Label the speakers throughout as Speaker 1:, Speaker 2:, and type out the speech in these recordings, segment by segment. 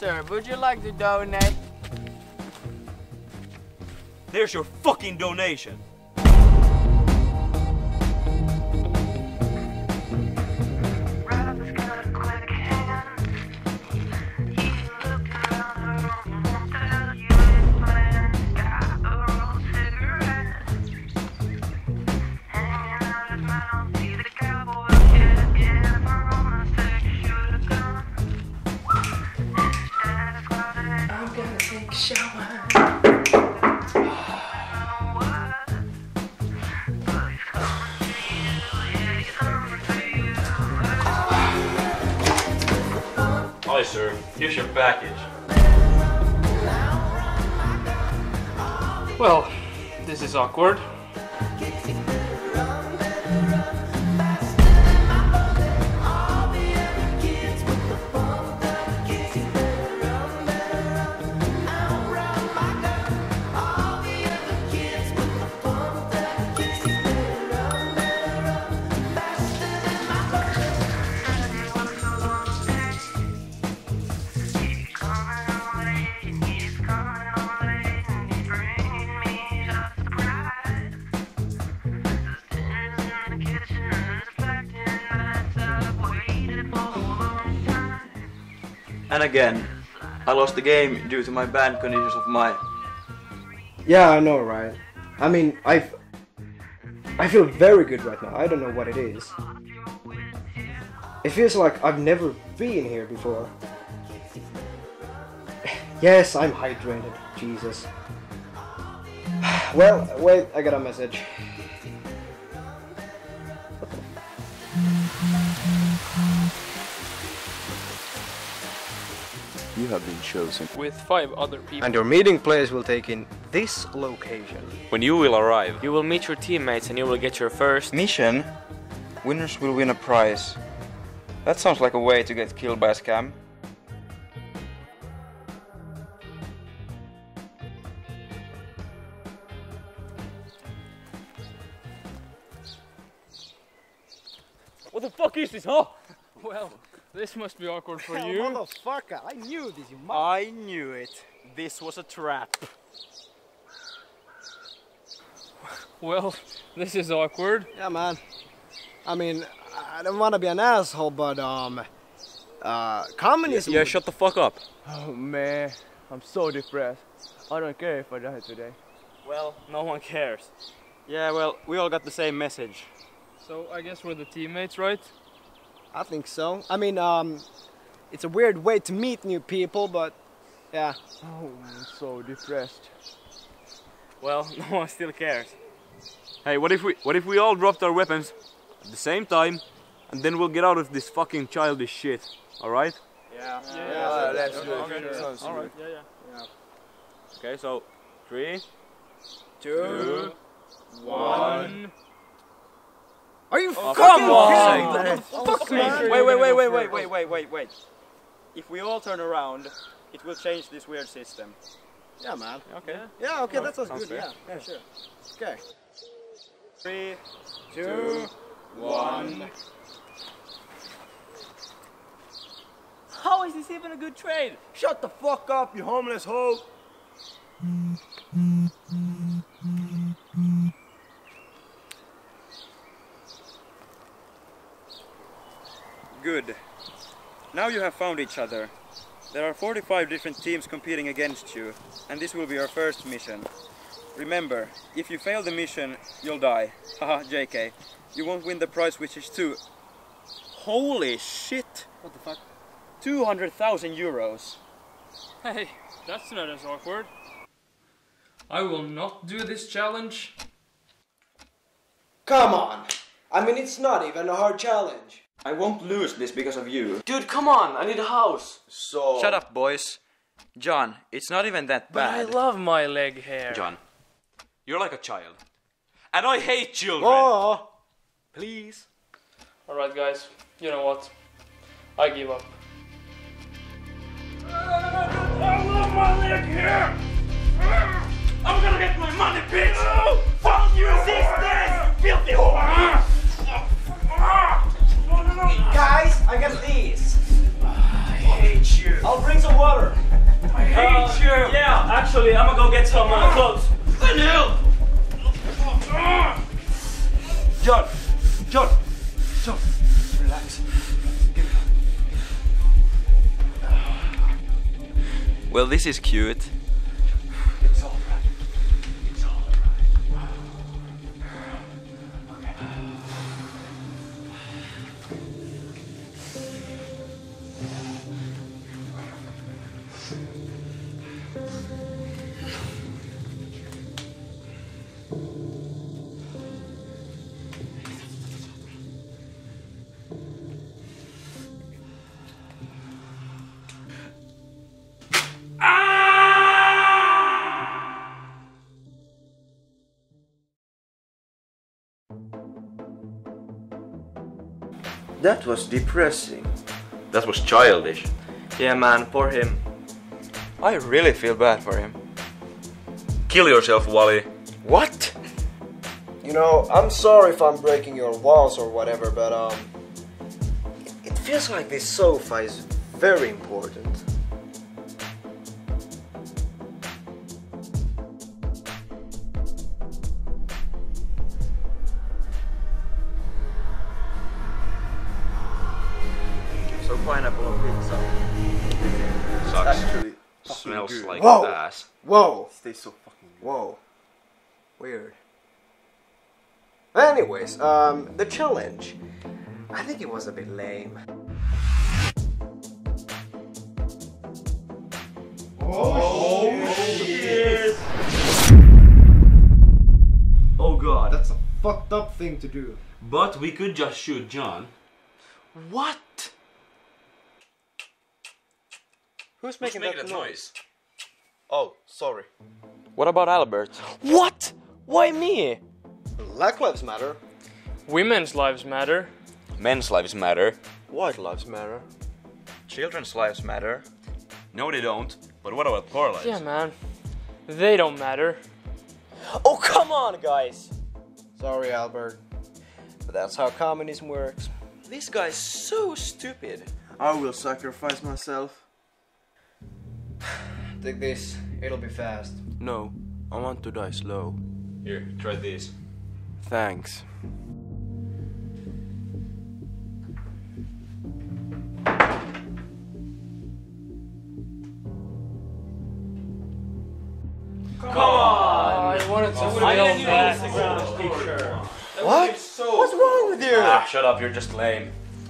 Speaker 1: sir. Would you like to donate?
Speaker 2: There's your fucking donation. Hi sir, here's your package.
Speaker 3: Well, this is awkward.
Speaker 2: And again, I lost the game due to my bad conditions of mind.
Speaker 4: Yeah, I know, right? I mean, I feel very good right now. I don't know what it is. It feels like I've never been here before. Yes, I'm hydrated. Jesus. Well, wait, I got a message.
Speaker 5: You have been chosen.
Speaker 3: With 5 other people.
Speaker 4: And your meeting place will take in this location.
Speaker 2: When you will arrive.
Speaker 3: You will meet your teammates and you will get your first
Speaker 5: Mission? Winners will win a prize. That sounds like a way to get killed by a scam.
Speaker 2: What the fuck is this, huh?
Speaker 3: Well, this must be awkward for
Speaker 4: Hell,
Speaker 3: you.
Speaker 4: motherfucker, I knew this, you
Speaker 2: I knew it. This was a trap.
Speaker 3: Well, this is awkward.
Speaker 4: Yeah, man. I mean, I don't want to be an asshole, but communism.
Speaker 2: Yeah, shut the fuck up.
Speaker 1: Oh man, I'm so depressed. I don't care if I die today.
Speaker 2: Well, no one cares. Yeah, well, we all got the same message.
Speaker 3: So I guess we're the teammates, right?
Speaker 4: I think so. I mean, it's a weird way to meet new people, but yeah.
Speaker 1: Oh, I'm so depressed.
Speaker 2: Well, no one still cares. Hey, what if we all dropped our weapons at the same time, and then we'll get out of this fucking childish shit, alright?
Speaker 1: Yeah,
Speaker 4: let's do it.
Speaker 2: Okay.
Speaker 4: Sounds
Speaker 2: Alright.
Speaker 1: Yeah.
Speaker 2: Okay, so 3,
Speaker 4: 2,
Speaker 3: 1.
Speaker 4: Are you
Speaker 2: Oh,
Speaker 4: fucking
Speaker 2: come on!
Speaker 4: kidding me?
Speaker 2: Fuck me! Wait. If we all turn around, it will change this weird system.
Speaker 4: Yeah, man.
Speaker 2: Okay.
Speaker 4: Yeah, okay, that sounds
Speaker 2: Sounds
Speaker 4: good.
Speaker 2: fair.
Speaker 4: Yeah, sure. Okay.
Speaker 2: 3,
Speaker 4: 2, 1.
Speaker 1: How is this even a good trade?
Speaker 4: Shut the fuck up, you homeless hoe!
Speaker 5: Good. Now you have found each other. There are 45 different teams competing against you, and this will be your first mission. Remember, if you fail the mission, you'll die. Haha, JK. You won't win the prize, which is Holy shit!
Speaker 4: What the fuck?
Speaker 5: 200,000 euros.
Speaker 3: Hey, that's not as awkward. I will not do this challenge.
Speaker 4: Come on! I mean, it's not even a hard challenge.
Speaker 5: I won't lose this because of you.
Speaker 1: Dude, come on! I need a house!
Speaker 4: So...
Speaker 5: Shut up, boys. John, it's not even that
Speaker 3: But I
Speaker 5: bad.
Speaker 3: love my leg hair.
Speaker 2: John, you're like a child. And I hate children!
Speaker 4: Oh!
Speaker 2: Please?
Speaker 3: Alright guys, you know what? I give up.
Speaker 2: I love my leg here! I'm gonna get my money, bitch! Fuck you, sisters! Filthy whore!
Speaker 4: Guys, I got these.
Speaker 2: I hate you.
Speaker 4: I'll bring some water.
Speaker 5: Well, this is cute.
Speaker 2: It's alright. It's alright. Okay.
Speaker 1: That was depressing.
Speaker 2: That was childish.
Speaker 1: Yeah, man, for him.
Speaker 5: I really feel bad for him.
Speaker 2: Kill yourself, Wally.
Speaker 5: What?
Speaker 4: You know, I'm sorry if I'm breaking your walls or whatever, but it feels like this sofa is very important.
Speaker 1: So pineapple on pizza.
Speaker 2: Sucks.
Speaker 1: Actually,
Speaker 2: Smells
Speaker 1: good.
Speaker 2: like
Speaker 4: Whoa.
Speaker 2: ass.
Speaker 4: Whoa!
Speaker 1: Stays so fucking good.
Speaker 4: Whoa. Weird. Anyways, the challenge. I think it was a bit lame.
Speaker 1: Oh god.
Speaker 4: That's a fucked up thing to do.
Speaker 2: But we could just shoot John.
Speaker 5: What?
Speaker 1: Who's making that noise?
Speaker 5: Oh, sorry. What about Albert?
Speaker 3: What? Why me?
Speaker 4: Black lives matter.
Speaker 3: Women's lives matter.
Speaker 2: Men's lives matter.
Speaker 1: White lives matter.
Speaker 5: Children's lives matter.
Speaker 2: No, they don't. But what about poor lives?
Speaker 3: Yeah, man. They don't matter. Oh, come on, guys!
Speaker 4: Sorry, Albert. But that's how communism works.
Speaker 1: This guy's so stupid. I will sacrifice myself.
Speaker 4: Take this, it'll be fast.
Speaker 1: No, I want to die slow.
Speaker 2: Here, try this.
Speaker 1: Thanks.
Speaker 3: I wanted to film that.
Speaker 4: What? What's wrong with you?
Speaker 2: Ah, shut up, you're just lame.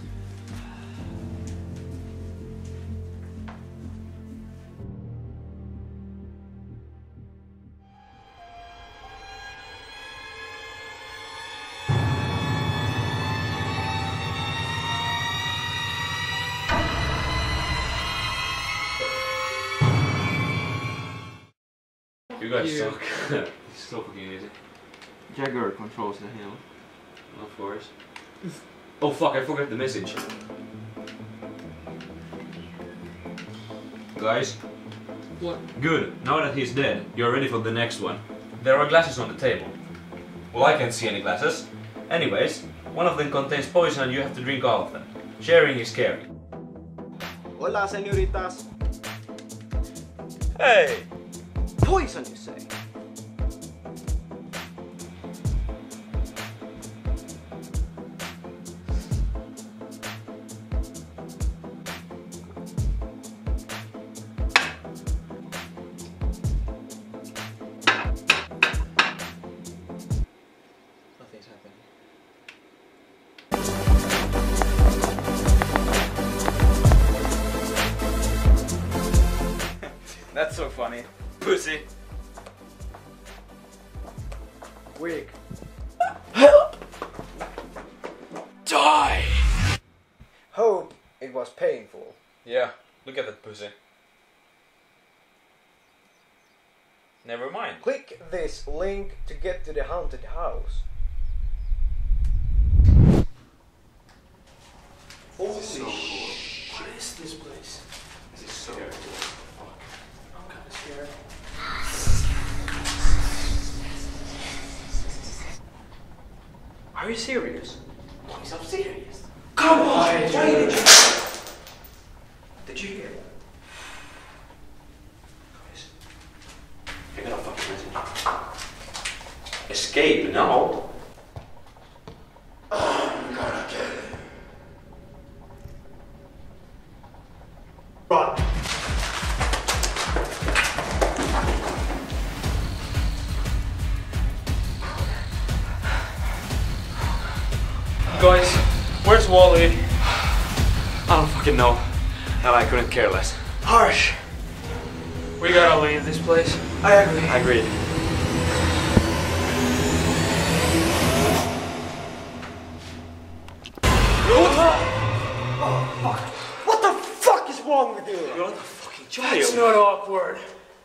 Speaker 2: You guys suck. It's so fucking easy.
Speaker 1: Jagger controls the hill.
Speaker 2: Of course. Oh fuck, I forgot the message. Guys?
Speaker 3: What?
Speaker 2: Good, now that he's dead, you're ready for the next one. There are glasses on the table. Well, I can't see any glasses. Anyways, one of them contains poison and you have to drink all of them. Sharing is caring.
Speaker 4: Hola, señoritas.
Speaker 1: Hey!
Speaker 4: Poison, you say?
Speaker 1: Nothing's happening.
Speaker 5: That's so funny. Pussy.
Speaker 4: Quick.
Speaker 2: Die!
Speaker 4: Hope it was painful.
Speaker 5: Yeah, look at that pussy. Never mind.
Speaker 4: Click this link to get to the haunted house. Holy shit.
Speaker 1: What is this place? This is so cool. Fuck. I'm kinda scared.
Speaker 4: Are you serious?
Speaker 1: Please, I'm serious.
Speaker 4: Come on! Why did you... Did you hear that?
Speaker 2: Guys, I got a fucking message. Escape now!
Speaker 4: I'm gonna get it. Run!
Speaker 3: Guys, where's Wally?
Speaker 2: I don't fucking know. Hell, I couldn't care less.
Speaker 1: Harsh.
Speaker 3: We gotta leave this place.
Speaker 1: I agree.
Speaker 2: I agree.
Speaker 1: What the fuck is wrong with you?
Speaker 2: You're like a fucking
Speaker 3: It's
Speaker 2: child.
Speaker 3: not awkward.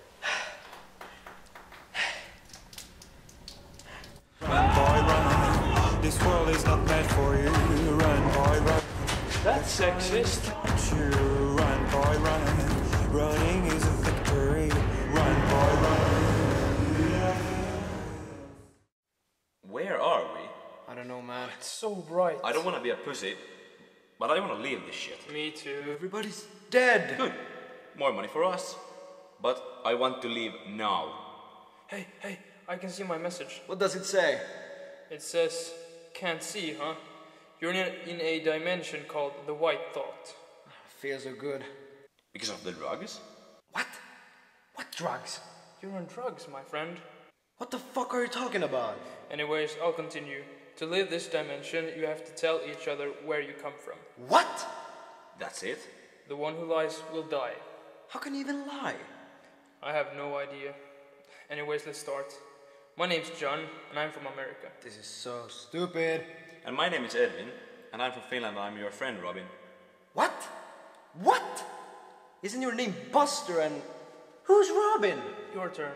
Speaker 6: Run, boy, run. This world is not meant for you. Run, boy, run.
Speaker 3: That's sexist.
Speaker 6: You run, boy, run. Running is a victory. Run, boy, run.
Speaker 2: Where are we?
Speaker 4: I don't know, man.
Speaker 3: It's so bright.
Speaker 2: I don't want to be a pussy, but I want to leave this shit.
Speaker 3: Me too.
Speaker 4: Everybody's dead.
Speaker 2: Good. More money for us. But I want to leave now.
Speaker 3: Hey, I can see my message.
Speaker 4: What does it say?
Speaker 3: It says, can't see, huh? You're in a dimension called the White Thought.
Speaker 4: Feels so good.
Speaker 2: Because of the drugs?
Speaker 4: What? What drugs?
Speaker 3: You're on drugs, my friend.
Speaker 4: What the fuck are you talking about?
Speaker 3: Anyways, I'll continue. To live this dimension, you have to tell each other where you come from.
Speaker 4: What?
Speaker 2: That's it?
Speaker 3: The one who lies will die.
Speaker 4: How can you even lie?
Speaker 3: I have no idea. Anyways, let's start. My name's John, and I'm from America.
Speaker 4: This is so stupid.
Speaker 2: And my name is Edwin, and I'm from Finland and I'm your friend, Robin.
Speaker 4: What? What? Isn't your name Buster and... Who's Robin?
Speaker 3: Your turn.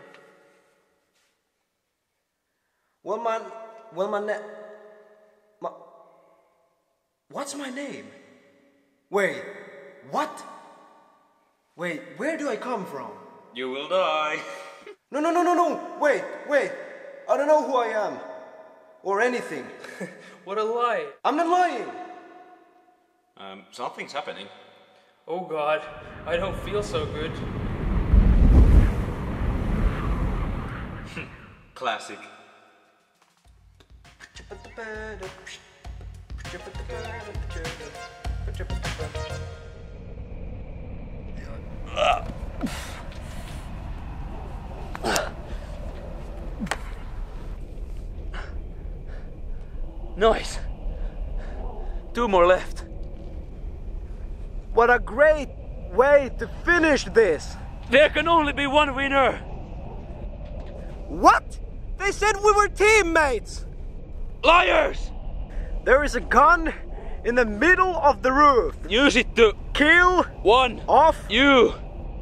Speaker 4: What's my name? Wait, what? Wait, where do I come from?
Speaker 2: You will die.
Speaker 4: No, wait. I don't know who I am. Or anything.
Speaker 3: What a lie!
Speaker 4: I'm not lying.
Speaker 2: Something's happening.
Speaker 3: Oh god, I don't feel so good.
Speaker 2: Classic.
Speaker 1: Nice. 2 more left.
Speaker 4: What a great way to finish this.
Speaker 1: There can only be one winner.
Speaker 4: What? They said we were teammates.
Speaker 1: Liars!
Speaker 4: There is a gun in the middle of the roof.
Speaker 1: Use it to
Speaker 4: Kill
Speaker 1: one
Speaker 4: off
Speaker 1: you.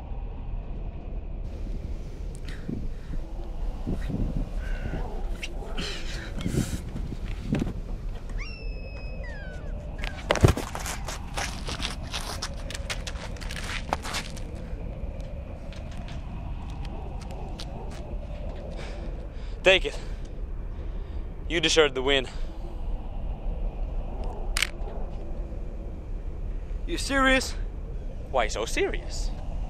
Speaker 1: Take it. You deserve the win.
Speaker 4: You serious?
Speaker 1: Why so serious?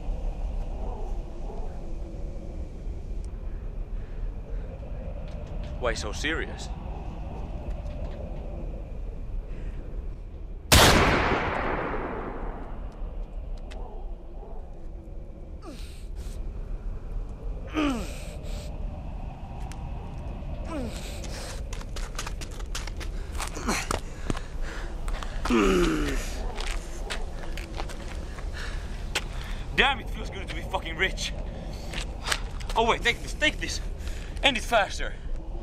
Speaker 1: Why so serious? Damn, it feels good to be fucking rich. Oh wait, take this. End it faster.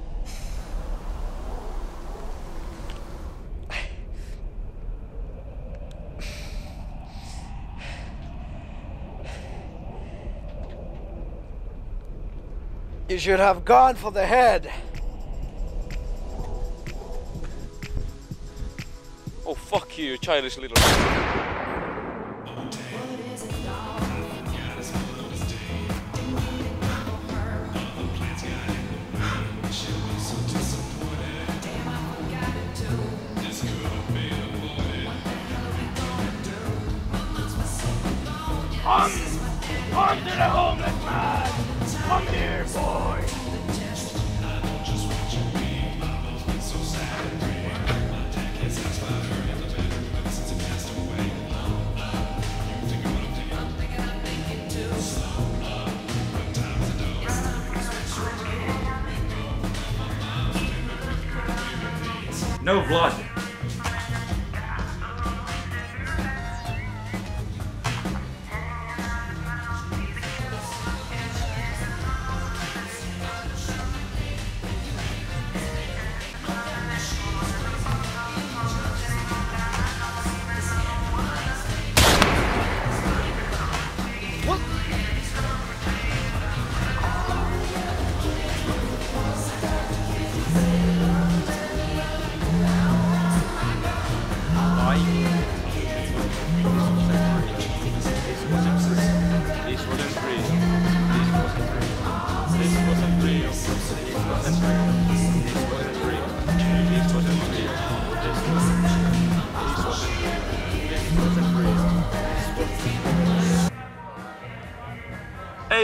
Speaker 4: You should have gone for the head.
Speaker 1: Oh fuck you, you childish little... On to the homeless man! Come here, boy!
Speaker 2: No blood.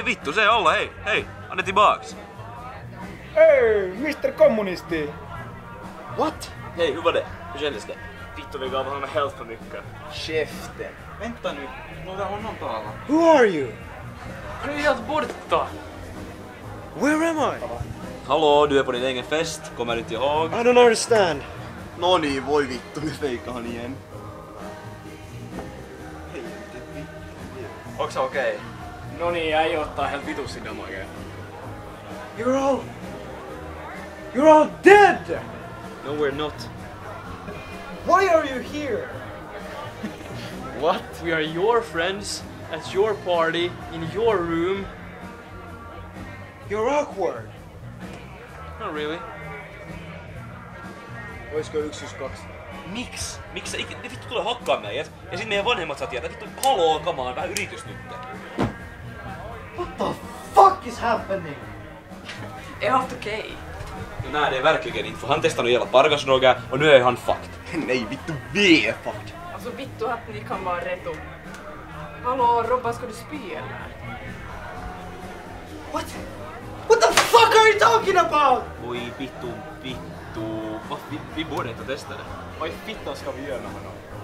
Speaker 2: vittu, se olla, hei, hei, anna tillbaks.
Speaker 7: Hey, Mr. Kommunisti!
Speaker 8: What?
Speaker 2: Hej, hur var det? Hur kändes det? Vittu, vi gav honom helt för mycket.
Speaker 8: Käften.
Speaker 5: Vänta nu, låta honom tala.
Speaker 4: Who are you?
Speaker 3: Han är ju helt borta.
Speaker 4: Where am I?
Speaker 2: Hallå, du är på din egen fest, kommer inte ihåg?
Speaker 4: I don't understand.
Speaker 8: No niin, voi vittu, nyt feikkaa han igen.
Speaker 5: Onks okei?
Speaker 3: No niin, äijä ottaa helt vitusti dem oikein.
Speaker 4: You're all dead!
Speaker 2: No, we're not.
Speaker 4: Why are you here?
Speaker 3: What? We are your friends, at your party, in your room.
Speaker 4: You're awkward.
Speaker 3: Not really.
Speaker 8: Oisko 112?
Speaker 2: Miksi? Miksi sä ikinä vittu tulee hakkaa meidät? Ja sit meidän vanhemmat saa tietää, vittu haloo, kamaan, vähän yritys nyt.
Speaker 4: What the fuck is happening?
Speaker 9: Helt okej.
Speaker 2: Nej, det är verkligen inte, för han testade jävla pargasdroger och nu är han fucked.
Speaker 8: Nej vittu, vi är fucked.
Speaker 9: Alltså vittu att ni kan vara rätt upp. Hallå Robban, ska du spy eller?
Speaker 4: What the fuck are you talking about?
Speaker 2: Oj vittu. Vi borde inte testa det.
Speaker 3: Vad i fittan ska vi göra med honom?